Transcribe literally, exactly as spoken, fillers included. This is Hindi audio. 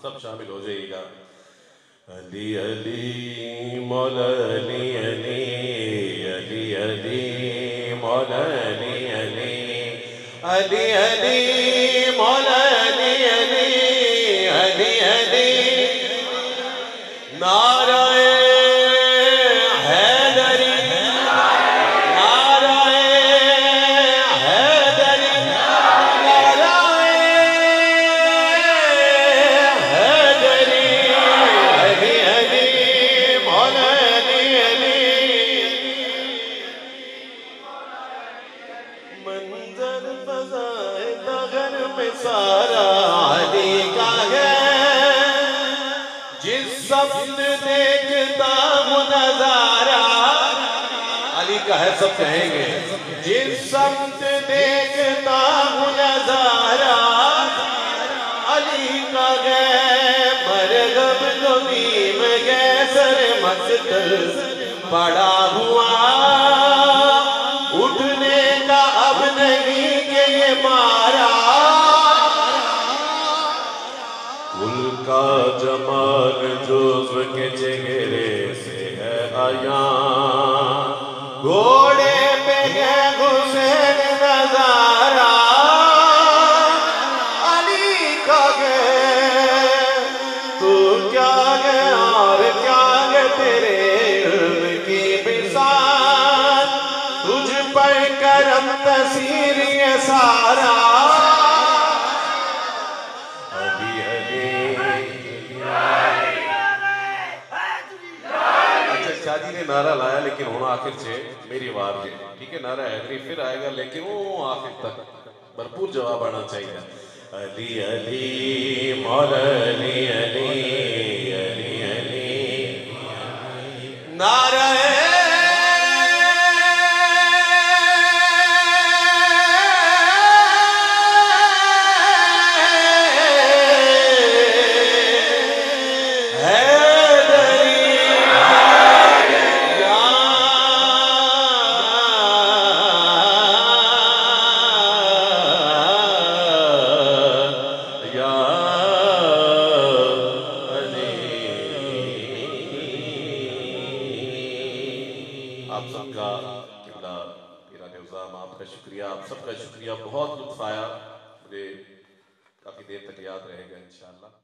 सब शामिल हो जाइएगा। अली अली मौला अली अली अली अली मौला अली अली अली अली मौला अली अली अली अली नाराए हैदरी नाराए हैदरी नाराए हैदरी अली अली मौला अली अली मंजर फज़ाए दगर में सारा अली का है जिस शब्द देखता हूँ नजारा अली का है सब कहेंगे जिस शब्द देखता हूँ नजारा अली का है मरगब नदीम गए सर मस्तर पड़ा हुआ उठने का अब नहीं के ये मारा कुल का जमाल जोज़्व के चेहरे से है आया घोड़े पे है हुसैन नजारा अली का गे तू क्या गे और क्या गे तेरे इल्म की बिसात तुझ पर करम तसीर ये सारा शादी ने नारा लाया लेकिन हूँ आखिर से मेरी आवाज है ठीक है नारा हैदरी फिर आएगा लेकिन वो आखिर तक भरपूर जवाब आना चाहिए। अली अली मौला अली अली अली अली नारा आप सबका किबला ईरान-ए-उज़्ज़ाम आपका शुक्रिया आप सबका शुक्रिया बहुत लुत्फ़ आया मुझे काफ़ी देर तक याद रहेगा इंशाअल्लाह।